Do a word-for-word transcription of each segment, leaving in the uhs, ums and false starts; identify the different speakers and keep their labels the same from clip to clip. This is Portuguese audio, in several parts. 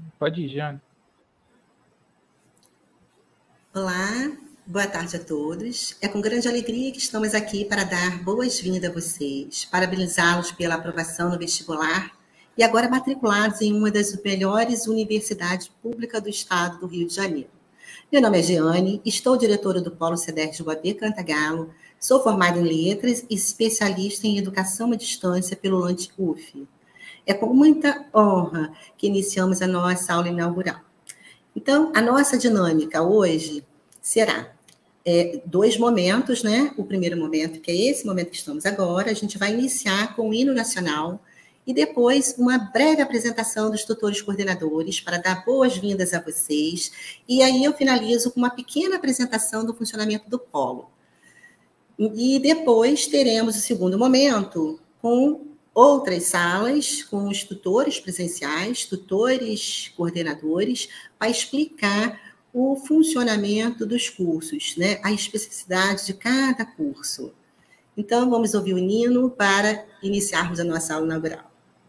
Speaker 1: Pode ir, Jane.
Speaker 2: Olá, boa tarde a todos. É com grande alegria que estamos aqui para dar boas-vindas a vocês, parabenizá-los pela aprovação no vestibular e agora matriculados em uma das melhores universidades públicas do estado do Rio de Janeiro. Meu nome é Jeane, estou diretora do Polo CEDERJ U A B Cantagalo, sou formada em Letras e especialista em Educação à Distância pelo Lanti-U F. É com muita honra que iniciamos a nossa aula inaugural. Então, a nossa dinâmica hoje será é, dois momentos, né? O primeiro momento, que é esse momento que estamos agora, a gente vai iniciar com o hino nacional e depois uma breve apresentação dos tutores coordenadores para dar boas-vindas a vocês. E aí eu finalizo com uma pequena apresentação do funcionamento do polo. E depois teremos o segundo momento com outras salas, com os tutores presenciais, tutores coordenadores, para explicar o funcionamento dos cursos, né? A especificidade de cada curso. Então, vamos ouvir o hino para iniciarmos a nossa aula inaugural.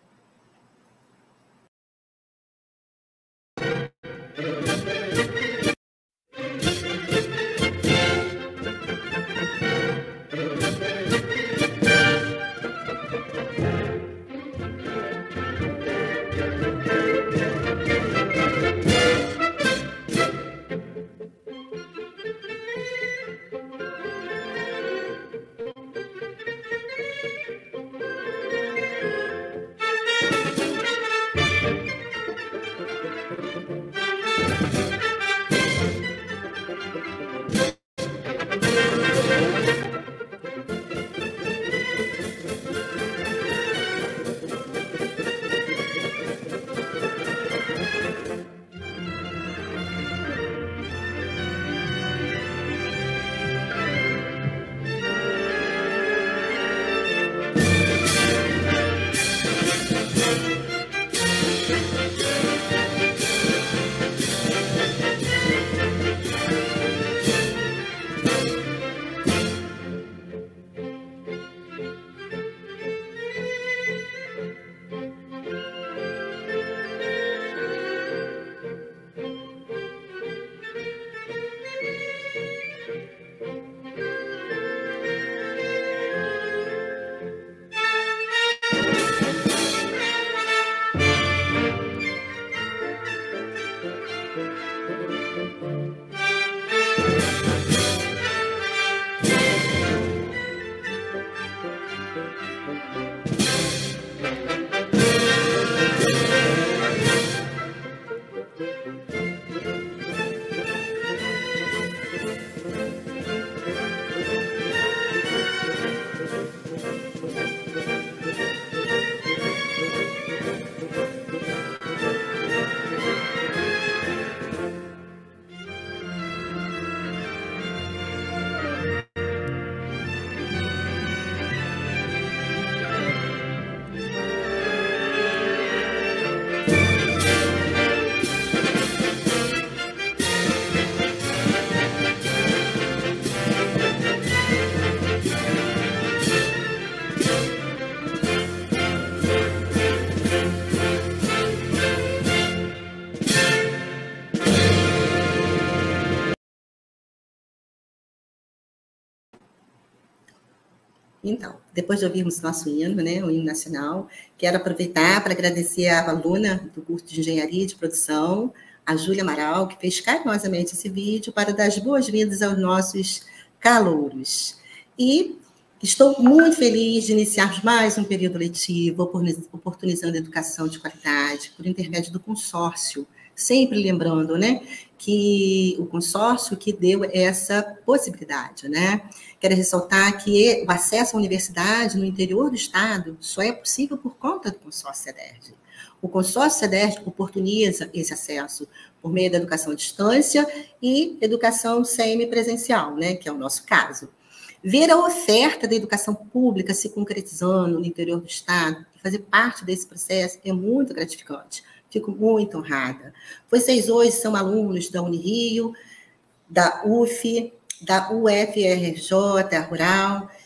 Speaker 2: Então, depois de ouvirmos nosso hino, né, o hino nacional, quero aproveitar para agradecer à aluna do curso de Engenharia de Produção, a Júlia Amaral, que fez carinhosamente esse vídeo para dar as boas-vindas aos nossos calouros. E estou muito feliz de iniciarmos mais um período letivo, oportunizando a educação de qualidade, por intermédio do consórcio, sempre lembrando, né, que o consórcio que deu essa possibilidade, né? Quero ressaltar que o acesso à universidade no interior do estado só é possível por conta do consórcio CEDERJ. O consórcio CEDERJ oportuniza esse acesso por meio da educação à distância e educação semipresencial, né, que é o nosso caso. Ver a oferta da educação pública se concretizando no interior do estado e fazer parte desse processo é muito gratificante. Fico muito honrada. Vocês hoje são alunos da Unirio, da U F, da U F R J Rural,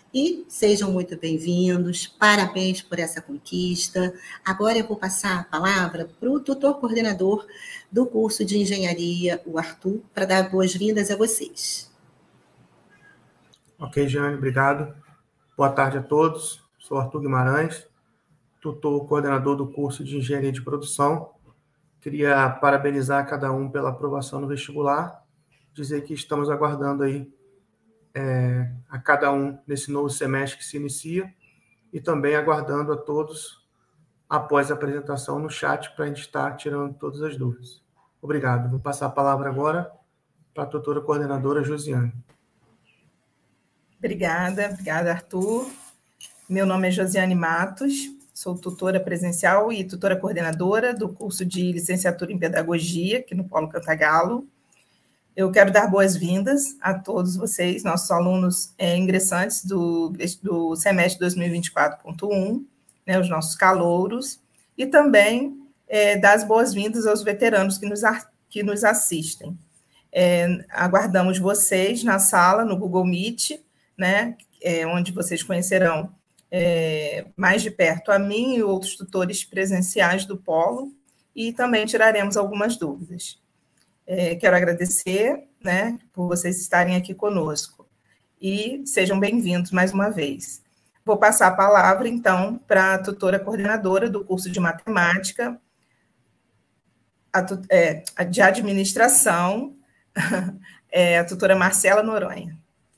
Speaker 2: E sejam muito bem-vindos, parabéns por essa conquista. Agora eu vou passar a palavra para o tutor coordenador do curso de engenharia, o Arthur, para dar boas-vindas a vocês.
Speaker 1: Ok, Jane, obrigado. Boa tarde a todos. Sou Arthur Guimarães, tutor coordenador do curso de engenharia de produção. Queria parabenizar cada um pela aprovação no vestibular, dizer que estamos aguardando aí É, a cada um nesse novo semestre que se inicia e também aguardando a todos após a apresentação no chat para a gente estar tirando todas as dúvidas. Obrigado. Vou passar a palavra agora para a tutora coordenadora Josiane.
Speaker 3: Obrigada, obrigada, Arthur. Meu nome é Josiane Matos, sou tutora presencial e tutora coordenadora do curso de licenciatura em pedagogia aqui no Polo Cantagalo. Eu quero dar boas-vindas a todos vocês, nossos alunos é, ingressantes do, do semestre dois mil e vinte e quatro ponto um, né, os nossos calouros, e também é, dar as boas-vindas aos veteranos que nos, que nos assistem. É, aguardamos vocês na sala, no Google Meet, né, é, onde vocês conhecerão é, mais de perto a mim e outros tutores presenciais do Polo, e também tiraremos algumas dúvidas. É, quero agradecer, né, por vocês estarem aqui conosco. E sejam bem-vindos mais uma vez. Vou passar a palavra, então, para a tutora coordenadora do curso de matemática, a, é, a de administração, é, a tutora Marcela Noronha.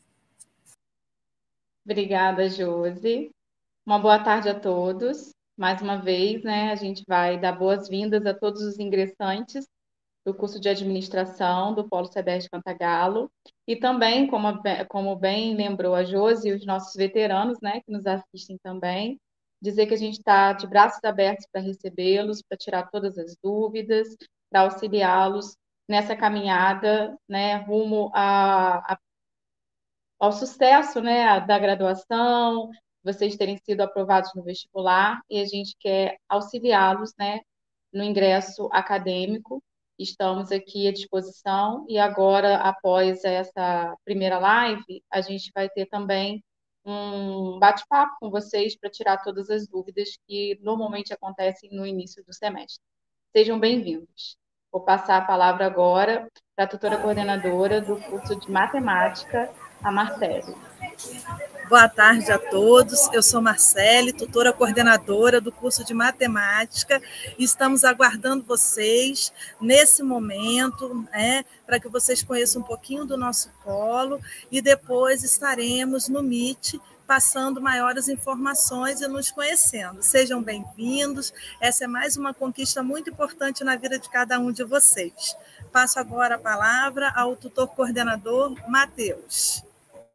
Speaker 4: Obrigada, Josi. Uma boa tarde a todos. Mais uma vez, né, a gente vai dar boas-vindas a todos os ingressantes do curso de administração do Polo SEDESC Cantagalo, e também, como, como bem lembrou a Josi, os nossos veteranos, né, que nos assistem também, dizer que a gente está de braços abertos para recebê-los, para tirar todas as dúvidas, para auxiliá-los nessa caminhada, né, rumo a, a, ao sucesso, né, da graduação, vocês terem sido aprovados no vestibular, e a gente quer auxiliá-los, né, no ingresso acadêmico. Estamos aqui à disposição e agora, após essa primeira live, a gente vai ter também um bate-papo com vocês para tirar todas as dúvidas que normalmente acontecem no início do semestre. Sejam bem-vindos. Vou passar a palavra agora para a tutora coordenadora do curso de matemática, a Marcele.
Speaker 5: Boa tarde a todos, eu sou Marcele, tutora coordenadora do curso de matemática, e estamos aguardando vocês nesse momento, né, para que vocês conheçam um pouquinho do nosso polo, e depois estaremos no Meet passando maiores informações e nos conhecendo. Sejam bem-vindos, essa é mais uma conquista muito importante na vida de cada um de vocês. Passo agora a palavra ao tutor coordenador Matheus.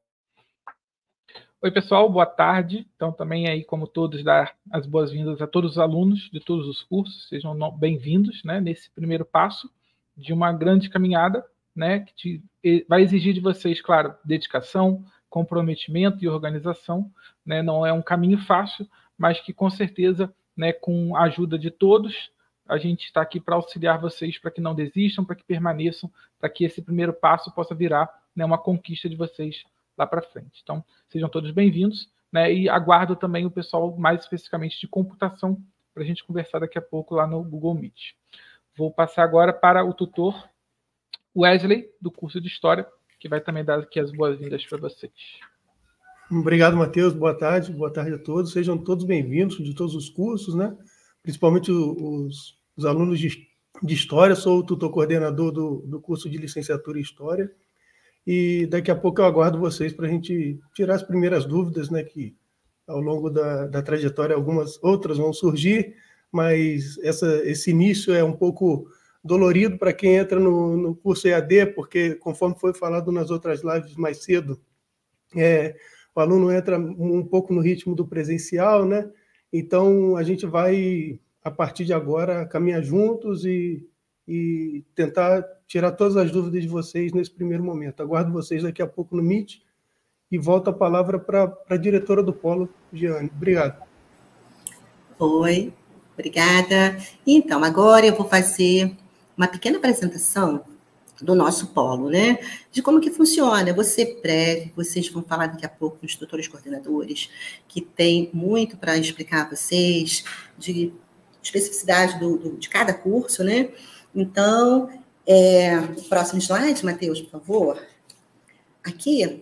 Speaker 6: Oi, pessoal, boa tarde. Então, também aí, como todos, dar as boas-vindas a todos os alunos de todos os cursos. Sejam bem-vindos, né, nesse primeiro passo de uma grande caminhada, né, que te, vai exigir de vocês, claro, dedicação, comprometimento e organização, né. Não é um caminho fácil, mas que, com certeza, né, com a ajuda de todos, a gente está aqui para auxiliar vocês, para que não desistam, para que permaneçam, para que esse primeiro passo possa virar, né, uma conquista de vocês lá para frente. Então, sejam todos bem-vindos, né? E aguardo também o pessoal mais especificamente de computação para a gente conversar daqui a pouco lá no Google Meet. Vou passar agora para o tutor Wesley, do curso de História, que vai também dar aqui as boas-vindas para vocês.
Speaker 7: Obrigado, Matheus. Boa tarde. Boa tarde a todos. Sejam todos bem-vindos de todos os cursos, né? Principalmente os, os alunos de, de História. Sou o tutor coordenador do, do curso de licenciatura em História. E daqui a pouco eu aguardo vocês para a gente tirar as primeiras dúvidas, né, que ao longo da, da trajetória algumas outras vão surgir, mas essa, esse início é um pouco dolorido para quem entra no, no curso E A D, porque, conforme foi falado nas outras lives mais cedo, é, o aluno entra um pouco no ritmo do presencial, né? Então, a gente vai, a partir de agora, caminhar juntos e, e tentar tirar todas as dúvidas de vocês nesse primeiro momento. Aguardo vocês daqui a pouco no Meet e volto a palavra para a diretora do Polo, Giane. Obrigado.
Speaker 2: Oi, obrigada. Então, agora eu vou fazer uma pequena apresentação do nosso polo, né? De como que funciona. Você breve, vocês vão falar daqui a pouco com os tutores coordenadores, que tem muito para explicar a vocês, de especificidade do, do, de cada curso, né? Então, é, o próximo slide, Matheus, por favor. Aqui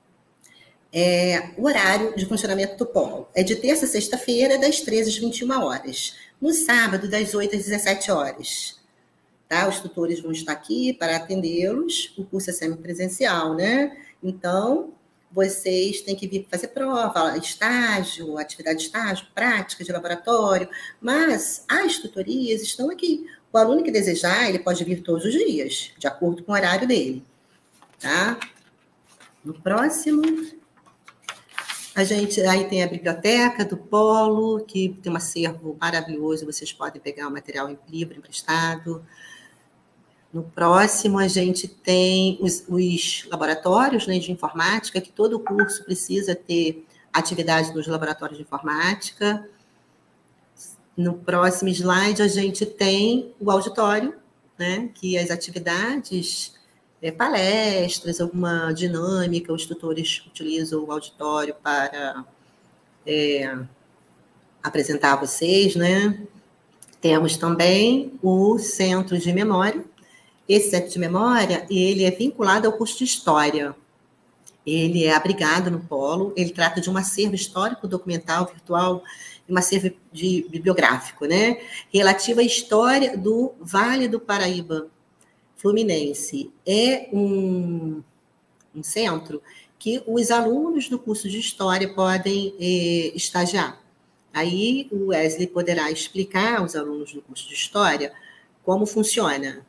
Speaker 2: é o horário de funcionamento do polo. É de terça a sexta-feira, das treze às vinte e uma horas. No sábado, das oito às dezessete horas. Tá? Os tutores vão estar aqui para atendê-los. O curso é semipresencial, né? Então, vocês têm que vir fazer prova, estágio, atividade de estágio, prática de laboratório, mas as tutorias estão aqui. O aluno que desejar, ele pode vir todos os dias, de acordo com o horário dele. Tá? No próximo, a gente aí tem a biblioteca do Polo, que tem um acervo maravilhoso, vocês podem pegar o material livre emprestado. No próximo, a gente tem os, os laboratórios, né, de informática, que todo curso precisa ter atividade nos laboratórios de informática. No próximo slide, a gente tem o auditório, né, que as atividades, é, palestras, alguma dinâmica, os tutores utilizam o auditório para é, apresentar a vocês, né? Temos também o centro de memória. Esse centro de memória, ele é vinculado ao curso de História. Ele é abrigado no Polo, ele trata de um acervo histórico, documental, virtual, e um acervo de, bibliográfico, né? Relativo à história do Vale do Paraíba Fluminense. É um, um centro que os alunos do curso de História podem eh, estagiar. Aí o Wesley poderá explicar aos alunos do curso de História como funciona.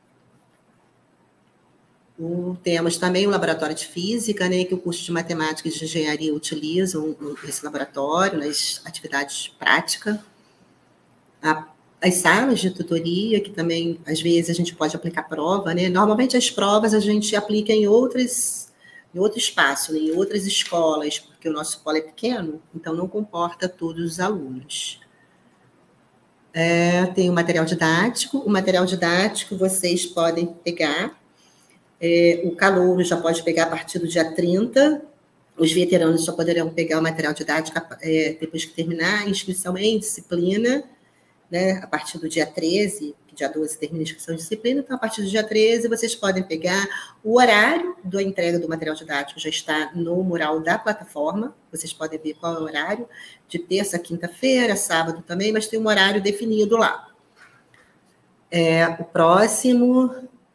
Speaker 2: O, temos também o laboratório de física, né, que o curso de matemática e de engenharia utilizam esse laboratório nas atividades práticas. A, as salas de tutoria, que também, às vezes, a gente pode aplicar prova, né? Normalmente, as provas a gente aplica em, outras, em outro espaço, né, em outras escolas, porque o nosso polo é pequeno, então não comporta todos os alunos. É, tem o material didático. O material didático vocês podem pegar. É, o calouro já pode pegar a partir do dia trinta, os veteranos só poderão pegar o material didático é, depois que terminar a inscrição em disciplina, né, a partir do dia treze, que dia doze termina a inscrição em disciplina, então a partir do dia treze vocês podem pegar o horário da entrega do material didático, já está no mural da plataforma, vocês podem ver qual é o horário, de terça a quinta-feira, sábado também, mas tem um horário definido lá. É, o próximo...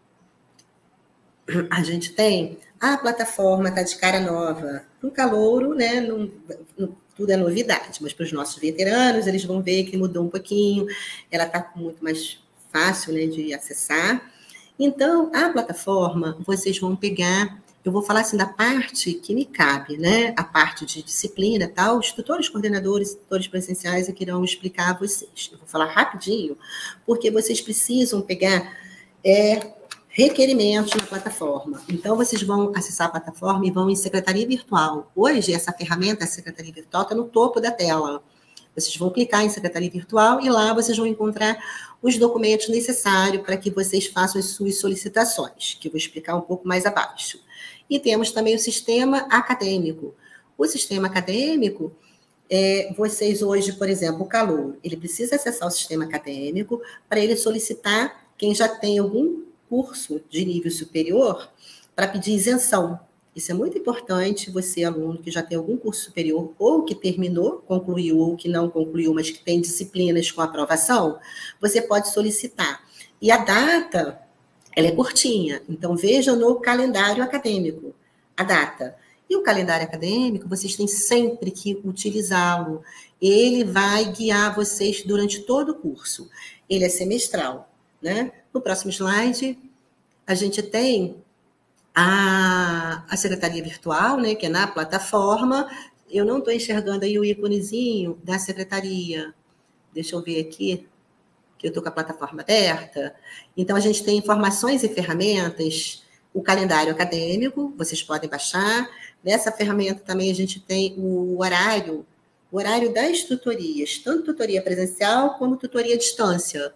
Speaker 2: A gente tem a plataforma, está de cara nova. No calouro, né, não, não, tudo é novidade, mas para os nossos veteranos, eles vão ver que mudou um pouquinho, ela está muito mais fácil, né, de acessar. Então, a plataforma, vocês vão pegar, eu vou falar assim da parte que me cabe, né, a parte de disciplina, tal, os tutores coordenadores, tutores presenciais é que irão explicar a vocês. Eu vou falar rapidinho, porque vocês precisam pegar... É, requerimentos na plataforma. Então, vocês vão acessar a plataforma e vão em Secretaria Virtual. Hoje, essa ferramenta, a Secretaria Virtual, está no topo da tela. Vocês vão clicar em Secretaria Virtual e lá vocês vão encontrar os documentos necessários para que vocês façam as suas solicitações, que eu vou explicar um pouco mais abaixo. E temos também o sistema acadêmico. O sistema acadêmico, é, vocês hoje, por exemplo, o calouro, ele precisa acessar o sistema acadêmico para ele solicitar quem já tem algum curso de nível superior para pedir isenção. Isso é muito importante, você, aluno que já tem algum curso superior, ou que terminou, concluiu, ou que não concluiu, mas que tem disciplinas com aprovação, você pode solicitar. E a data, ela é curtinha, então veja no calendário acadêmico a data. E o calendário acadêmico, vocês têm sempre que utilizá-lo. Ele vai guiar vocês durante todo o curso. Ele é semestral, né? No próximo slide, a gente tem a, a Secretaria Virtual, né, que é na plataforma. Eu não estou enxergando aí o íconezinho da Secretaria. Deixa eu ver aqui, que eu estou com a plataforma aberta. Então, a gente tem informações e ferramentas, o calendário acadêmico, vocês podem baixar. Nessa ferramenta também a gente tem o horário, o horário das tutorias, tanto tutoria presencial como tutoria à distância.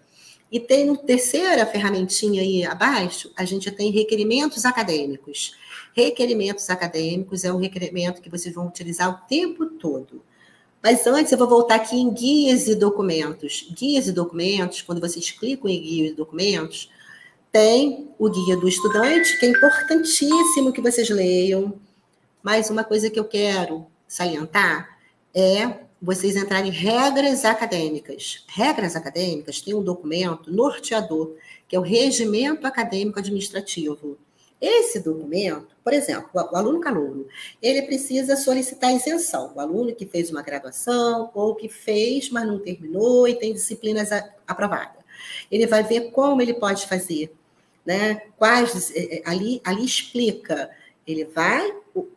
Speaker 2: E tem no terceira ferramentinha aí abaixo, a gente tem requerimentos acadêmicos. Requerimentos acadêmicos é um requerimento que vocês vão utilizar o tempo todo. Mas antes eu vou voltar aqui em guias e documentos. Guias e documentos, quando vocês clicam em guias e documentos, tem o guia do estudante, que é importantíssimo que vocês leiam. Mas uma coisa que eu quero salientar é vocês entrarem em regras acadêmicas. Regras acadêmicas tem um documento norteador, que é o Regimento Acadêmico Administrativo. Esse documento, por exemplo, o aluno calouro, ele precisa solicitar isenção. O aluno que fez uma graduação ou que fez, mas não terminou e tem disciplinas aprovadas. Ele vai ver como ele pode fazer, né? Quais, ali, ali explica. Ele vai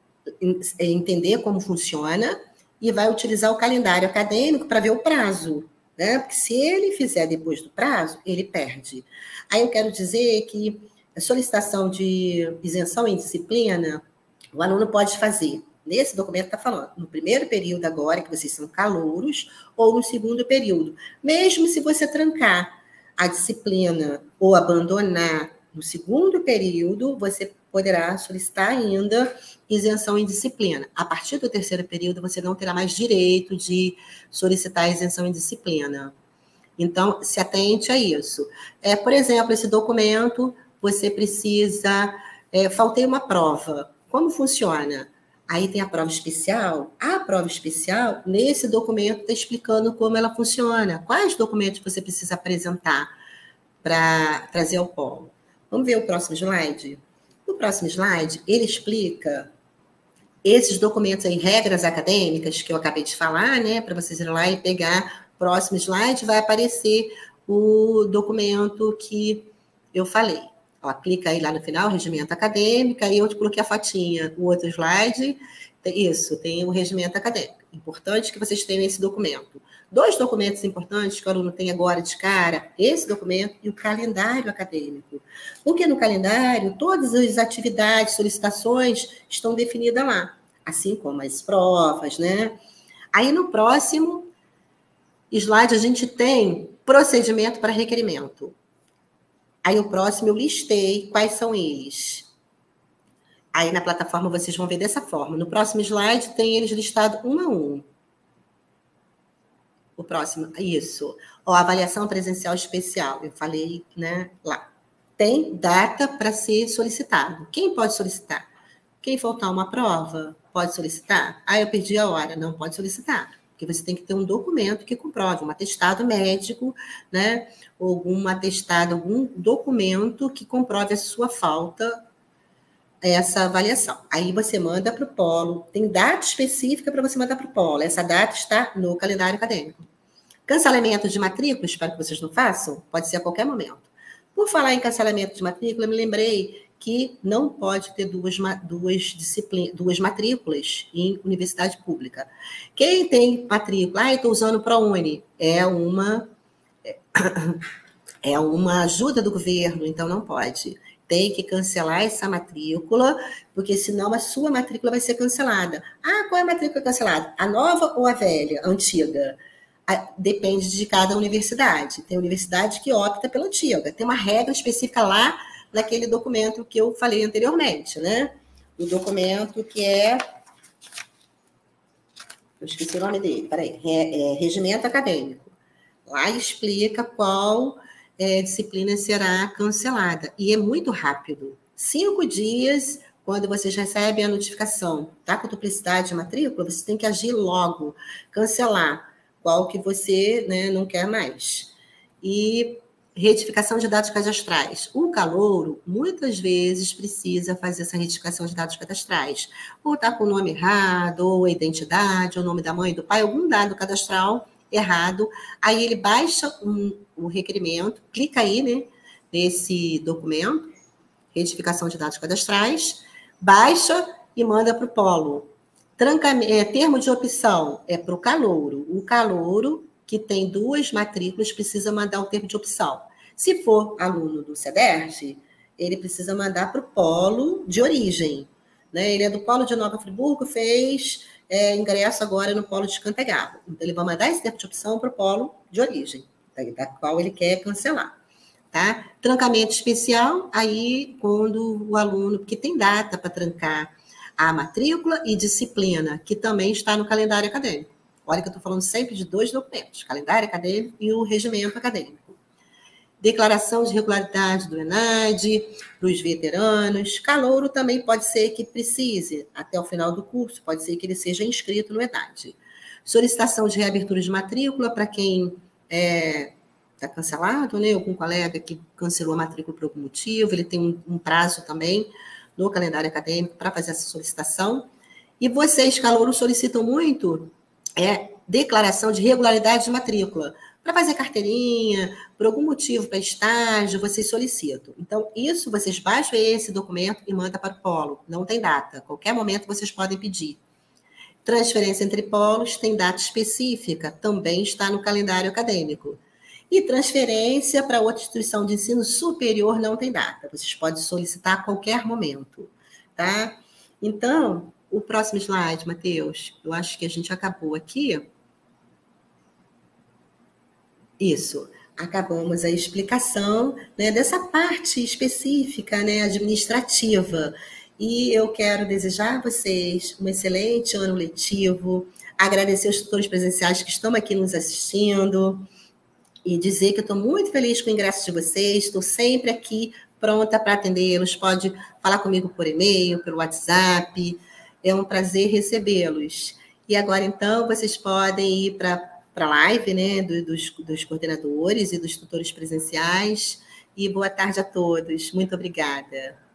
Speaker 2: entender como funciona e vai utilizar o calendário acadêmico para ver o prazo, né? Porque se ele fizer depois do prazo, ele perde. Aí eu quero dizer que a solicitação de isenção em disciplina, o aluno pode fazer, nesse documento está falando, no primeiro período agora, que vocês são calouros, ou no segundo período. Mesmo se você trancar a disciplina ou abandonar no segundo período, você poderá solicitar ainda isenção em disciplina. A partir do terceiro período, você não terá mais direito de solicitar isenção em disciplina. Então, se atente a isso. É, por exemplo, esse documento, você precisa... É, faltei uma prova. Como funciona? Aí tem a prova especial. A prova especial, nesse documento, está explicando como ela funciona. Quais documentos você precisa apresentar para trazer ao polo. Vamos ver o próximo slide? No próximo slide, ele explica esses documentos aí, regras acadêmicas, que eu acabei de falar, né? Para vocês irem lá e pegar. Próximo slide, vai aparecer o documento que eu falei. Ó, clica aí lá no final, regimento acadêmico, aí eu coloquei a fotinha. O outro slide, isso, tem o regimento acadêmico. Importante que vocês tenham esse documento. Dois documentos importantes que o aluno tem agora de cara, esse documento e o calendário acadêmico. Porque no calendário, todas as atividades, solicitações estão definidas lá, assim como as provas, né? Aí no próximo slide a gente tem procedimento para requerimento. Aí o próximo eu listei quais são eles. Aí na plataforma vocês vão ver dessa forma. No próximo slide tem eles listados um a um. O próximo, isso. Ó, avaliação presencial especial, eu falei, né, lá. Tem data para ser solicitado. Quem pode solicitar? Quem faltar uma prova, pode solicitar? Ah, eu perdi a hora. Não pode solicitar. Porque você tem que ter um documento que comprove, um atestado médico, né, algum atestado, algum documento que comprove a sua falta, essa avaliação. Aí você manda para o polo, tem data específica para você mandar para o polo, essa data está no calendário acadêmico. Cancelamento de matrícula, espero que vocês não façam, pode ser a qualquer momento. Por falar em cancelamento de matrícula, eu me lembrei que não pode ter duas, duas, disciplinas, duas matrículas em universidade pública. Quem tem matrícula, ah, estou usando o ProUni, é uma, é uma ajuda do governo, então não pode. Tem que cancelar essa matrícula, porque senão a sua matrícula vai ser cancelada. Ah, qual é a matrícula cancelada? A nova ou a velha, a antiga? Depende de cada universidade. Tem universidade que opta pela antiga. Tem uma regra específica lá naquele documento que eu falei anteriormente, né? O documento que é... Eu esqueci o nome dele, peraí. É, é Regimento Acadêmico. Lá explica qual... É, disciplina será cancelada. E é muito rápido. Cinco dias, quando vocês recebem a notificação, tá? Com duplicidade de matrícula, você tem que agir logo, cancelar qual que você, né, não quer mais. E retificação de dados cadastrais. O calouro, muitas vezes, precisa fazer essa retificação de dados cadastrais. Ou tá com o nome errado, ou a identidade, ou o nome da mãe, do pai, algum dado cadastral errado, aí ele baixa um, um requerimento, clica aí, né, nesse documento, retificação de dados cadastrais, baixa e manda para o polo. Tranca, é, termo de opção é para o calouro. O calouro que tem duas matrículas precisa mandar o termo de opção. Se for aluno do CEDERJ, ele precisa mandar para o polo de origem, né? Ele é do polo de Nova Friburgo, fez... É, ingresso agora no polo de Cantagalo. Então, ele vai mandar esse termo de opção para o polo de origem, da qual ele quer cancelar. tá? Trancamento especial, aí quando o aluno, porque tem data para trancar a matrícula e disciplina, que também está no calendário acadêmico. Olha que eu estou falando sempre de dois documentos, calendário acadêmico e o regimento acadêmico. Declaração de regularidade do ENAD, para os veteranos. Calouro também pode ser que precise, até o final do curso, pode ser que ele seja inscrito no ENAD. Solicitação de reabertura de matrícula para quem é, está cancelado, né? Algum colega que cancelou a matrícula por algum motivo, ele tem um, um prazo também no calendário acadêmico para fazer essa solicitação. E vocês, calouro, solicitam muito é, declaração de regularidade de matrícula. Para fazer carteirinha, por algum motivo, para estágio, vocês solicitam. Então, isso, vocês baixam esse documento e mandam para o polo. Não tem data. Qualquer momento vocês podem pedir. Transferência entre polos tem data específica, também está no calendário acadêmico. E transferência para outra instituição de ensino superior não tem data. Vocês podem solicitar a qualquer momento, tá? Então, o próximo slide, Matheus, eu acho que a gente acabou aqui. Isso, acabamos a explicação, né, dessa parte específica, né, administrativa. E eu quero desejar a vocês um excelente ano letivo, agradecer os tutores presenciais que estão aqui nos assistindo, e dizer que eu estou muito feliz com o ingresso de vocês, estou sempre aqui pronta para atendê-los, pode falar comigo por e-mail, pelo WhatsApp, é um prazer recebê-los. E agora, então, vocês podem ir para a live, né, do, dos, dos coordenadores e dos tutores presenciais, e boa tarde a todos, muito obrigada.